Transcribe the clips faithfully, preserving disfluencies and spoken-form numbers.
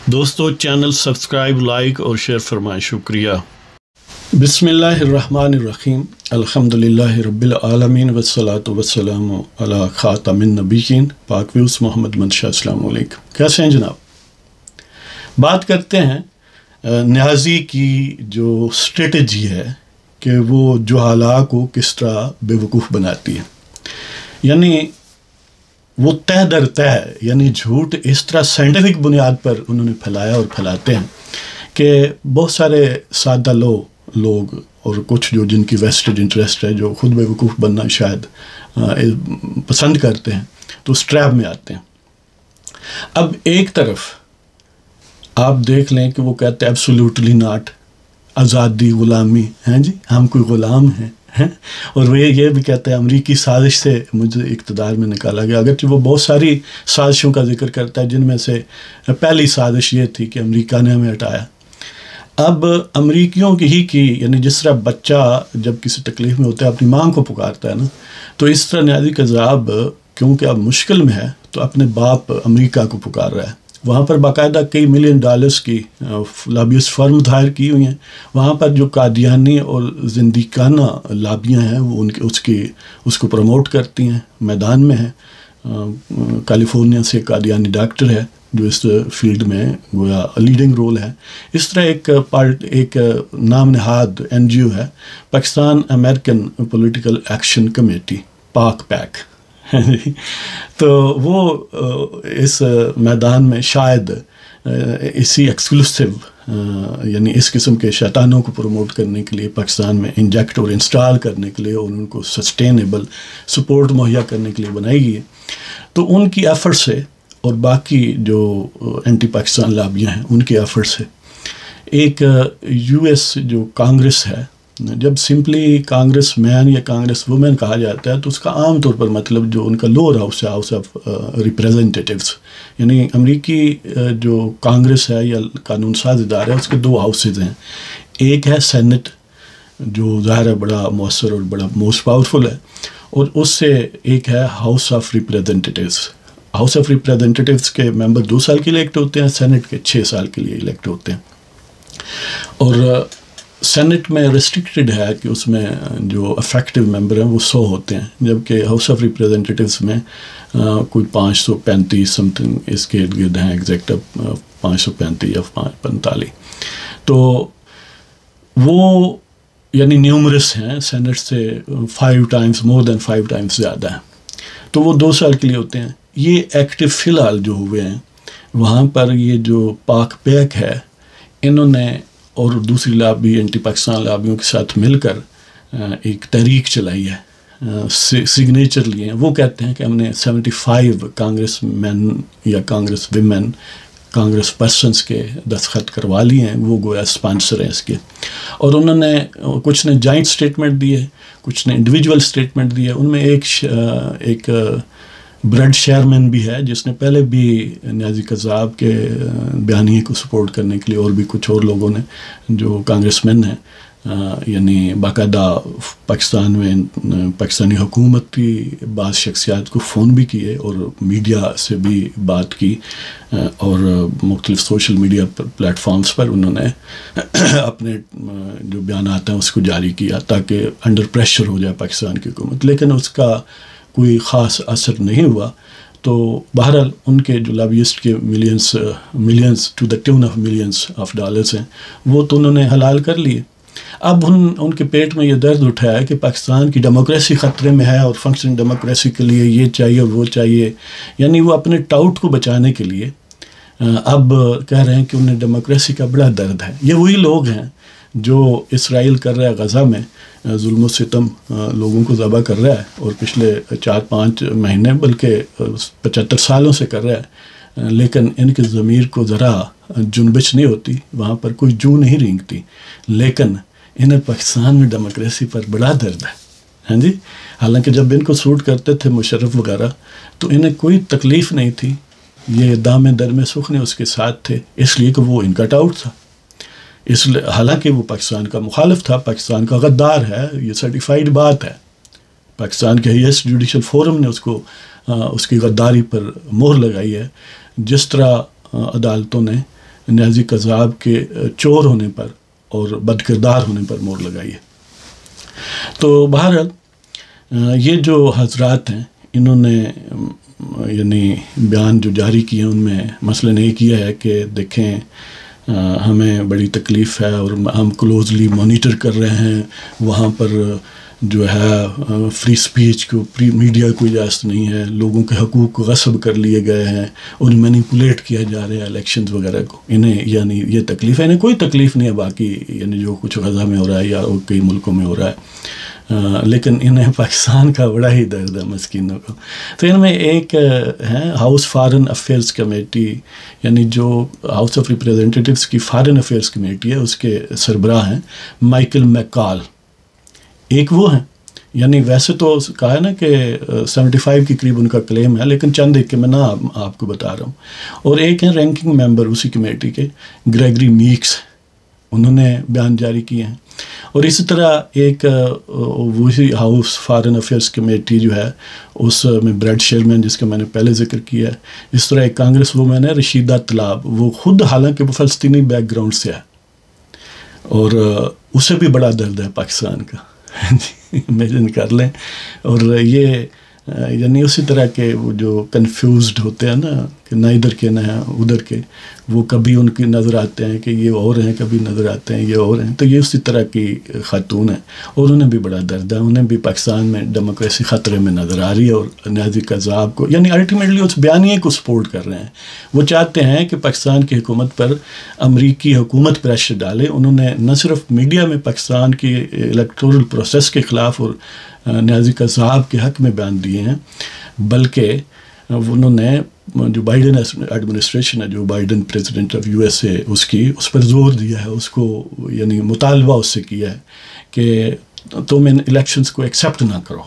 دوستو channel subscribe like اور share فرمائیں، شکریہ۔ بسم اللہ الرحمن الرحیم، الحمدللہ رب العالمین والصلاة والسلام علی خاتم النبیین پاک ویوس محمد منشا۔ السلام علیکم، کیسے ہیں جناب؟ بات کرتے ہیں نیازی کی جو اسٹریٹجی ہے کہ وہ جہالا کو کس طرح بے وقوف بناتی ہے، یعنی وہ تہ در تہ یعنی جھوٹ اس طرح سائنٹیفک بنیاد پر انہوں نے پھیلایا اور پھیلاتے ہیں کہ بہت سارے سادہ لو لوگ اور کچھ جو جن کی ویسٹڈ انٹرسٹ ہے، جو خود بے وقوف بننا شاید پسند کرتے ہیں، تو اس ٹریپ میں آتے ہیں۔ اب ایک طرف آپ دیکھ لیں کہ وہ کہتے ہیں ایبسولوٹلی ناٹ، آزادی غلامی، ہیں جی ہم کوئی غلام ہیں، ہیں اور وہ یہ بھی کہتے ہیں امریکی سازش سے مجھے اقتدار میں نکالا گیا، اگرچہ وہ بہت ساری سازشوں کا ذکر کرتا ہے جن میں سے پہلی سازش یہ تھی کہ امریکہ نے ہمیں ہٹایا۔ اب امریکیوں کی ہی کی یعنی جس طرح بچہ جب کسی تکلیف میں ہوتا ہے اپنی ماں کو پکارتا ہے نا، تو اس طرح نیازی قذاب کیونکہ اب مشکل میں ہے تو اپنے باپ امریکہ کو پکار رہا ہے۔ وہاں پر باقاعدہ کئی ملین ڈالرز کی لابیس فرم دائر کی ہوئی ہیں، وہاں پر جو قادیانی اور زندیقانہ لابیاں ہیں وہ ان کے اس کی اس کو پروموٹ کرتی ہیں، میدان میں ہیں۔ کیلیفورنیا سے قادیانی ڈاکٹر ہے جو اس فیلڈ میں گویا لیڈنگ رول ہے۔ اس طرح ایک پارٹ ایک نام نہاد این جی او ہے، Pakistan American political action committee, Pak PAC, تو وہ اس میدان میں شاید اسی ایکسکلوسیو یعنی اس قسم کے شیطانوں کو پروموٹ کرنے کے لیے پاکستان میں انجیکٹ اور انسٹال کرنے کے لیے اور ان کو سسٹینیبل سپورٹ مہیا کرنے کے لیے بنائی گئی ہے۔ تو ان کی ایفرٹ سے اور باقی جو اینٹی پاکستان لابیاں ہیں ان کے ایفرٹ سے ایک یو ایس جو کانگریس ہے، جب سمپلی کانگریس مین یا کانگریس وومن کہا جاتا ہے تو اس کا عام طور پر مطلب جو ان کا لوور ہاؤس ہے، ہاؤس آف ریپریزنٹیٹیوز، یعنی امریکی جو کانگریس ہے یا قانون ساز ادارہ ہے اس کے دو ہاؤسز ہیں۔ ایک ہے سینٹ جو ظاہر ہے بڑا مؤثر اور بڑا موسٹ پاورفل ہے، اور اس سے ایک ہے house of representatives. House of representatives کے ممبر دو سال کے لیے الیکٹ ہوتے ہیں، سینٹ کے چھ سال کے لیے الیکٹ ہوتے ہیں، اور سینٹ میں ریسٹرکٹڈ ہے کہ اس میں جو افیکٹو ممبر ہیں وہ سو ہوتے ہیں، جبکہ ہاؤس آف ریپریزنٹیٹیوز میں کوئی پانچ سو پینتیس سم تھنگ اس کے ارد گرد ہیں، ایگزیکٹ پانچ سو پینتیس یا پانچ پینتالیس، تو وہ یعنی نیومرس ہیں، سینٹ سے five times more than five times زیادہ ہیں، تو وہ دو سال کے لیے ہوتے ہیں۔ یہ ایکٹیو فی الحال جو ہوئے ہیں وہاں پر یہ جو پاک پیک ہے انہوں نے اور دوسری لابی اینٹی پاکستان لابیوں کے ساتھ مل کر ایک تحریک چلائی ہے، سگنیچر لیے ہیں۔ وہ کہتے ہیں کہ ہم نے سیونٹی فائیو کانگریس مین یا کانگریس ویمن کانگریس پرسنس کے دستخط کروا لیے ہیں، وہ گویا اسپانسر ہیں اس کے، اور انہوں نے کچھ نے جوائنٹ اسٹیٹمنٹ دیے، کچھ نے انڈیویجول اسٹیٹمنٹ دیے۔ ان میں ایک ایک برڈ شیئرمین بھی ہے جس نے پہلے بھی نیازی قذاب کے بیانیے کو سپورٹ کرنے کے لیے، اور بھی کچھ اور لوگوں نے جو کانگریس مین ہیں یعنی باقاعدہ پاکستان میں پاکستانی حکومت کی بعض شخصیات کو فون بھی کیے اور میڈیا سے بھی بات کی، اور مختلف سوشل میڈیا پلیٹ فارمز پر انہوں نے اپنے جو بیانات ہیں اس کو جاری کیا تاکہ انڈر پریشر ہو جائے پاکستان کی حکومت، لیکن اس کا کوئی خاص اثر نہیں ہوا۔ تو بہرحال ان کے جو لابیسٹ کے millions millions to the tune of millions of dollars ہیں وہ تو انہوں نے حلال کر لیے۔ اب ان ان کے پیٹ میں یہ درد اٹھایا کہ پاکستان کی ڈیموکریسی خطرے میں ہے اور فنکشننگ ڈیموکریسی کے لیے یہ چاہیے اور وہ چاہیے، یعنی وہ اپنے ٹاؤٹ کو بچانے کے لیے اب کہہ رہے ہیں کہ انہیں ڈیموکریسی کا بڑا درد ہے۔ یہ وہی لوگ ہیں جو اسرائیل کر رہا ہے غزہ میں ظلم و ستم، لوگوں کو ذبح کر رہا ہے، اور پچھلے چار پانچ مہینے بلکہ پچہتر سالوں سے کر رہا ہے، لیکن ان کے ضمیر کو ذرا جنبش نہیں ہوتی، وہاں پر کوئی جو نہیں رینگتی، لیکن انہیں پاکستان میں ڈیموکریسی پر بڑا درد ہے، ہاں جی۔ حالانکہ جب ان کو سوٹ کرتے تھے مشرف وغیرہ تو انہیں کوئی تکلیف نہیں تھی، یہ دام در میں سخن اس کے ساتھ تھے، اس لیے کہ وہ ان کا ٹاؤٹ تھا، اس لیے حالانکہ وہ پاکستان کا مخالف تھا، پاکستان کا غدار ہے، یہ سرٹیفائیڈ بات ہے، پاکستان کے ہائیسٹ جوڈیشل فورم نے اس کو اس کی غداری پر مہر لگائی ہے، جس طرح عدالتوں نے نیازی قذاب کے چور ہونے پر اور بد کردار ہونے پر مور لگائی ہے۔ تو بہرحال یہ جو حضرات ہیں انہوں نے یعنی بیان جو جاری کیے ان میں مثلاً یہ کیا ہے کہ دیکھیں ہمیں بڑی تکلیف ہے اور ہم کلوزلی مانیٹر کر رہے ہیں، وہاں پر جو ہے فری سپیچ کو فری میڈیا کو اجازت نہیں ہے، لوگوں کے حقوق کو غصب کر لیے گئے ہیں اور مینیپولیٹ کیا جا رہا ہے الیکشنز وغیرہ کو، انہیں یعنی یہ تکلیف ہے، انہیں کوئی تکلیف نہیں ہے باقی یعنی جو کچھ غزہ میں ہو رہا ہے یا کئی ملکوں میں ہو رہا ہے، لیکن انہیں پاکستان کا بڑا ہی درد ہے مسکینوں کو۔ تو ان میں ایک ہے ہاؤس فارن افیئرس کمیٹی، یعنی جو ہاؤس آف ریپریزنٹیٹیوز کی فارن افیئرس کمیٹی ہے اس کے سربراہ ہیں مائیکل میکال، ایک وہ ہیں یعنی ویسے تو کہا ہے نا کہ سیونٹی فائیو کے قریب ان کا کلیم ہے، لیکن چند ایک کے میں نہ آپ کو بتا رہا ہوں، اور ایک ہیں رینکنگ ممبر اسی کمیٹی کے گریگری میکس، انہوں نے بیان جاری کیے ہیں، اور اسی طرح ایک وہی ہاؤس فارن افیئرس کمیٹی جو ہے اس میں بریڈ شیرمین جس کا میں نے پہلے ذکر کیا ہے، اس طرح ایک کانگریس وومن ہے رشیدہ طلاب، وہ خود حالانکہ وہ فلسطینی بیک گراؤنڈ سے ہے اور اسے بھی بڑا درد ہے پاکستان کا، امیجن کر لیں، اور یہ یعنی اسی طرح کے وہ جو کنفیوزڈ ہوتے ہیں نا کہ نہ ادھر کے نہ ادھر کے، وہ کبھی ان کی نظر آتے ہیں کہ یہ اور ہیں، کبھی نظر آتے ہیں یہ اور ہیں، تو یہ اسی طرح کی خاتون ہیں اور انہیں بھی بڑا درد ہے، انہیں بھی پاکستان میں ڈیموکریسی خطرے میں نظر آ رہی ہے اور نیازی قذاب کو یعنی الٹیمیٹلی اس بیانیے کو سپورٹ کر رہے ہیں، وہ چاہتے ہیں کہ پاکستان کی حکومت پر امریکی حکومت پریشر ڈالے۔ انہوں نے نہ صرف میڈیا میں پاکستان کی الیکٹورل پروسیس کے خلاف اور نیازی قذاب کے حق میں بیان دیے ہیں، بلکہ انہوں نے جو بائیڈن ایڈمنسٹریشن ہے، جو Biden president of U S A اس کی اس پر زور دیا ہے، اس کو یعنی مطالبہ اس سے کیا ہے کہ تم ان الیکشنز کو ایکسیپٹ نہ کرو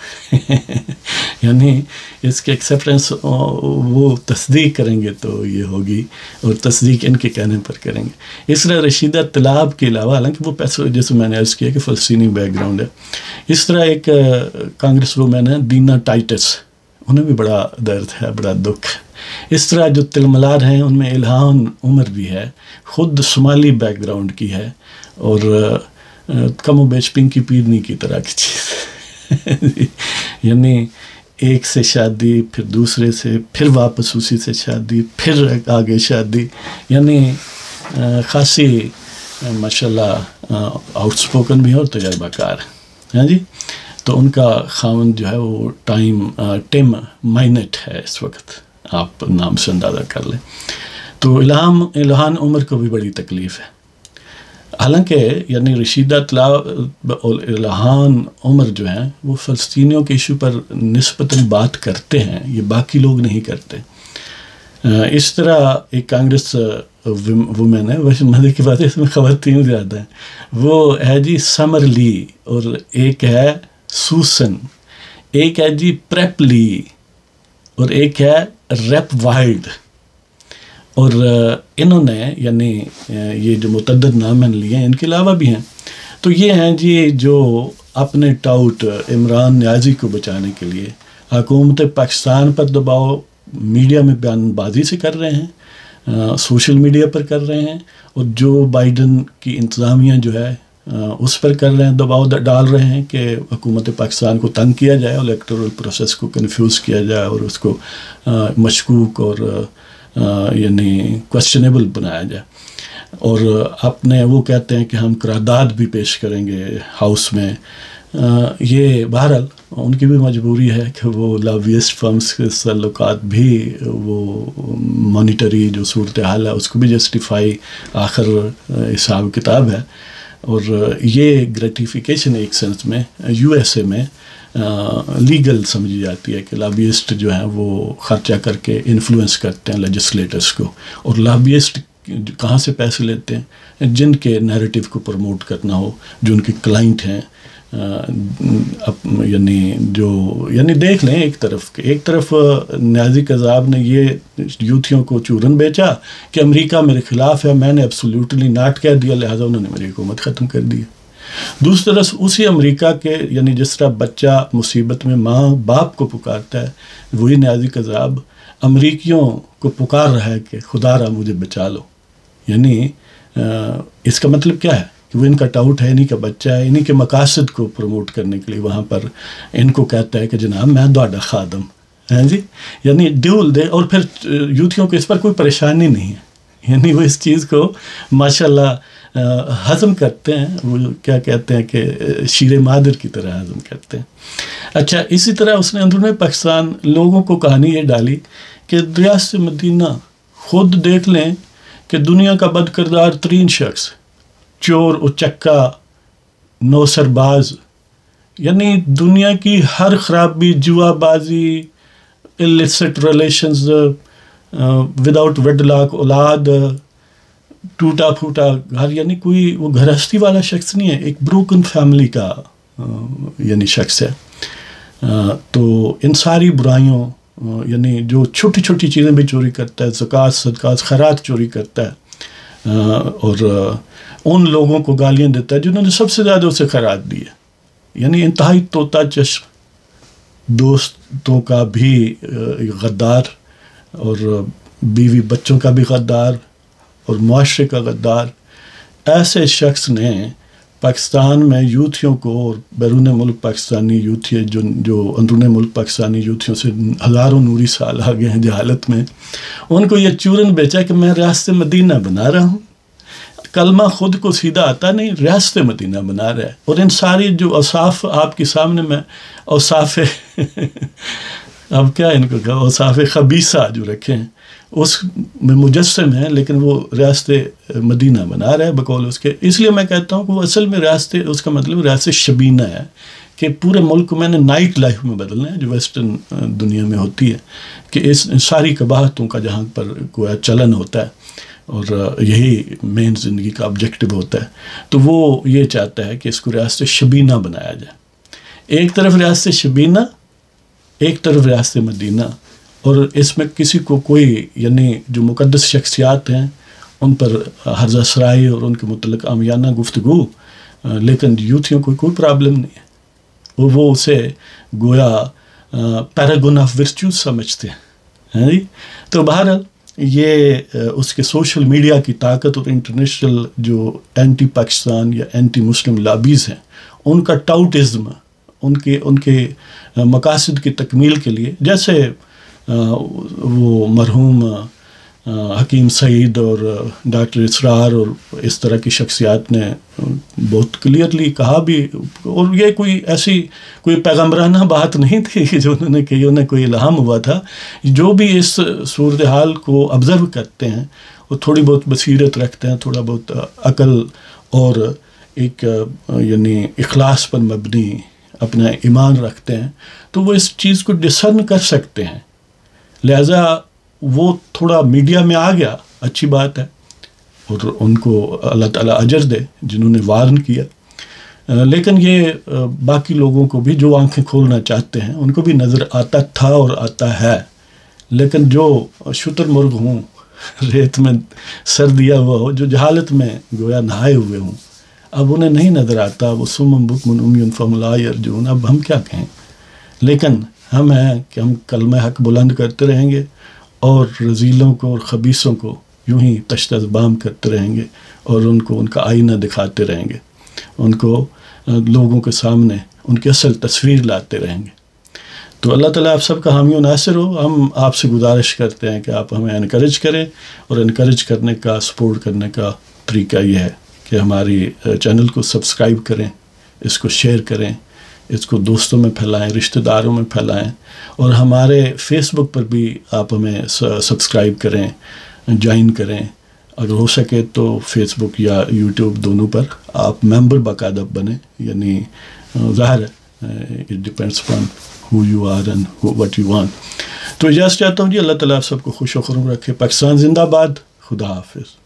یعنی اس کے ایکسیپٹنس وہ تصدیق کریں گے تو یہ ہوگی، اور تصدیق ان کے کہنے پر کریں گے۔ اس طرح رشیدہ طلاب کے علاوہ حالانکہ وہ پیسے جیسے میں نے عرض کیا کہ فلسطینی بیک گراؤنڈ ہے، اس طرح ایک کانگریس وومین ہے دینا ٹائٹس، انہیں بھی بڑا درد ہے، بڑا دکھ ہے۔ اس طرح جو تلملار ہیں ان میں الہان عمر بھی ہے، خود صومالی بیک گراؤنڈ کی ہے اور کم و بیش پنکی پیرنی کی طرح کی چیز یعنی ایک سے شادی، پھر دوسرے سے، پھر واپس اسی سے شادی، پھر آگے شادی، یعنی خاصی ماشاءاللہ آؤٹ سپوکن بھی ہے اور تجربہ کار ہے، ہاں جی۔ تو ان کا خاوند جو ہے وہ ٹائم ٹم مائنٹ ہے اس وقت، آپ نام سے اندازہ کر لیں۔ تو الہام الہان عمر کو بھی بڑی تکلیف ہے، حالانکہ یعنی رشیدہ طلاب اور الہان عمر جو ہیں وہ فلسطینیوں کے ایشو پر نسبتاً بات کرتے ہیں، یہ باقی لوگ نہیں کرتے۔ اس طرح ایک کانگریس وومین ہے، ویسے مزے کی بات ہے اس میں خواتین زیادہ ہیں، وہ ہے جی سمر لی، اور ایک ہے سوسن، ایک ہے جی پریپ لی، اور ایک ہے ریپ وائلڈ، اور انہوں نے یعنی یہ جو متعدد نام میں نے لیے ہیں ان کے علاوہ بھی ہیں۔ تو یہ ہیں جی جو اپنے ٹاؤٹ عمران نیازی کو بچانے کے لیے حکومت پاکستان پر دباؤ میڈیا میں بیان بازی سے کر رہے ہیں، سوشل میڈیا پر کر رہے ہیں، اور جو بائیڈن کی انتظامیہ جو ہے اس پر کر رہے ہیں، دباؤ ڈال رہے ہیں کہ حکومت پاکستان کو تنگ کیا جائے، الیکٹورل پروسیس کو کنفیوز کیا جائے اور اس کو مشکوک اور یعنی کوسچنیبل بنایا جائے، اور اپنے وہ کہتے ہیں کہ ہم قرارداد بھی پیش کریں گے ہاؤس میں۔ یہ بہرحال ان کی بھی مجبوری ہے کہ وہ لابیسٹ فرمز کے تعلقات بھی وہ مانیٹری جو صورتحال ہے اس کو بھی جسٹیفائی آخر حساب کتاب ہے، اور یہ گریٹیفیکیشن ایک سینس میں یو ایس اے میں لیگل سمجھی جاتی ہے کہ لابیسٹ جو ہیں وہ خرچہ کر کے انفلوئنس کرتے ہیں لیجسلیٹرز کو، اور لابیسٹ کہاں سے پیسے لیتے ہیں؟ جن کے نیریٹیو کو پروموٹ کرنا ہو، جو ان کے کلائنٹ ہیں، یعنی جو یعنی دیکھ لیں ایک طرف ایک طرف نیازی قذاب نے یہ یوتھیوں کو چورن بیچا کہ امریکہ میرے خلاف ہے، میں نے ایبسولیوٹلی ناٹ کہہ دیا، لہٰذا انہوں نے میری حکومت ختم کر دی۔ دوسری طرف اسی امریکہ کے یعنی جس طرح بچہ مصیبت میں ماں باپ کو پکارتا ہے، وہی نیازی قذاب امریکیوں کو پکار رہا ہے کہ خدا را مجھے بچا لو، یعنی اس کا مطلب کیا ہے کہ وہ ان کا ٹاؤٹ ہے، انہی کا بچہ ہے، انہی کے مقاصد کو پروموٹ کرنے کے لیے وہاں پر ان کو کہتا ہے کہ جناب میں تہاڈا خادم ہیں جی. یعنی ڈیول دے. اور پھر یوتھیوں کو اس پر کوئی پریشانی نہیں ہے، یعنی وہ اس چیز کو ماشاء اللہ ہضم کرتے ہیں. وہ کیا کہتے ہیں کہ شیر مادر کی طرح ہضم کرتے ہیں. اچھا، اسی طرح اس نے اندرون پاکستان لوگوں کو کہانی یہ ڈالی کہ ریاست مدینہ خود دیکھ لیں کہ دنیا کا بد کردار ترین شخص، چور اچکا نو سرباز، یعنی دنیا کی ہر خرابی، جوا بازی، illicit relations، without wedlock اولاد، ٹوٹا پھوٹا گھر، یعنی کوئی وہ گھرستی والا شخص نہیں ہے، ایک بروکن فیملی کا یعنی شخص ہے. تو ان ساری برائیوں، یعنی جو چھوٹی چھوٹی چیزیں بھی چوری کرتا ہے، زکوٰۃ صدقات خیرات چوری کرتا ہے، اور ان لوگوں کو گالیاں دیتا ہے جنہوں نے سب سے زیادہ اسے خیرات دی ہے. یعنی انتہائی طوطا چشم، دوستوں کا بھی غدار، اور بیوی بچوں کا بھی غدار، اور معاشرے کا غدار. ایسے شخص نے پاکستان میں یوتھیوں کو، اور بیرون ملک پاکستانی یوتھی جو جو اندرون ملک پاکستانی یوتھیوں سے ہزاروں نوری سال آگے ہیں جہالت میں، ان کو یہ چورن بیچا کہ میں ریاست مدینہ بنا رہا ہوں. کلمہ خود کو سیدھا آتا نہیں، ریاست مدینہ بنا رہا ہے. اور ان ساری جو اوصاف آپ کے سامنے میں اوصاف اب کیا ان کو کہا، اوصاف خبیثہ جو رکھے ہیں اس میں مجسم ہے، لیکن وہ ریاست مدینہ بنا رہا ہے بقول اس کے. اس لیے میں کہتا ہوں کہ وہ اصل میں ریاست، اس کا مطلب ریاست شبینہ ہے، کہ پورے ملک کو میں نے نائٹ لائف میں بدلنا ہے جو ویسٹرن دنیا میں ہوتی ہے، کہ اس ساری قباحتوں کا جہاں پر کوئی چلن ہوتا ہے اور یہی مین زندگی کا آبجیکٹو ہوتا ہے. تو وہ یہ چاہتا ہے کہ اس کو ریاست شبینہ بنایا جائے. ایک طرف ریاست شبینہ، ایک طرف ریاست مدینہ، اور اس میں کسی کو کوئی، یعنی جو مقدس شخصیات ہیں ان پر حرزہ سرائی اور ان کے متعلق عامیانہ گفتگو، لیکن یوتھیوں کو کوئی پرابلم نہیں ہے. وہ وہ اسے گویا پیراگون آف ورچوز سمجھتے ہیں. تو بہرحال یہ اس کے سوشل میڈیا کی طاقت اور انٹرنیشنل جو اینٹی پاکستان یا اینٹی مسلم لابیز ہیں ان کا ٹاؤٹزم، ان کے ان کے مقاصد کی تکمیل کے لیے، جیسے وہ مرحوم حکیم سعید اور ڈاکٹر اسرار اور اس طرح کی شخصیات نے بہت کلیئرلی کہا بھی، اور یہ کوئی ایسی کوئی پیغمبرانہ بات نہیں تھی کہ جو انہوں نے کہی، انہیں کوئی الہام ہوا تھا. جو بھی اس صورتحال کو آبزرو کرتے ہیں وہ تھوڑی بہت بصیرت رکھتے ہیں، تھوڑا بہت عقل اور ایک یعنی اخلاص پر مبنی اپنا ایمان رکھتے ہیں، تو وہ اس چیز کو ڈسرن کر سکتے ہیں. لہٰذا وہ تھوڑا میڈیا میں آ گیا، اچھی بات ہے، اور ان کو اللہ تعالیٰ اجر دے جنہوں نے وارن کیا. لیکن یہ باقی لوگوں کو بھی جو آنکھیں کھولنا چاہتے ہیں ان کو بھی نظر آتا تھا اور آتا ہے. لیکن جو شتر مرغ ہوں، ریت میں سر دیا ہوا ہو، جو جہالت میں گویا نہائے ہوئے ہوں، اب انہیں نہیں نظر آتا. وہ سمم بکم عمی فہم لا یرجعون. اب ہم کیا کہیں؟ لیکن ہم ہیں کہ ہم کلمہ حق بلند کرتے رہیں گے اور رذیلوں کو اور خبیثوں کو یوں ہی تشت بام کرتے رہیں گے، اور ان کو ان کا آئینہ دکھاتے رہیں گے، ان کو لوگوں کے سامنے ان کی اصل تصویر لاتے رہیں گے. تو اللہ تعالیٰ آپ سب کا حامی و ناصر ہو. ہم آپ سے گزارش کرتے ہیں کہ آپ ہمیں انکریج کریں، اور انکریج کرنے کا، سپورٹ کرنے کا طریقہ یہ ہے کہ ہماری چینل کو سبسکرائب کریں، اس کو شیئر کریں، اس کو دوستوں میں پھیلائیں، رشتہ داروں میں پھیلائیں، اور ہمارے فیس بک پر بھی آپ ہمیں سبسکرائب کریں، جوائن کریں. اگر ہو سکے تو فیس بک یا یوٹیوب دونوں پر آپ ممبر باقاعدہ بنیں. یعنی ظاہر ہے it depends from who you are and what you want. تو اجازت چاہتا ہوں جی. اللہ تعالیٰ آپ سب کو خوش و خرم رکھے. پاکستان زندہ باد. خدا حافظ.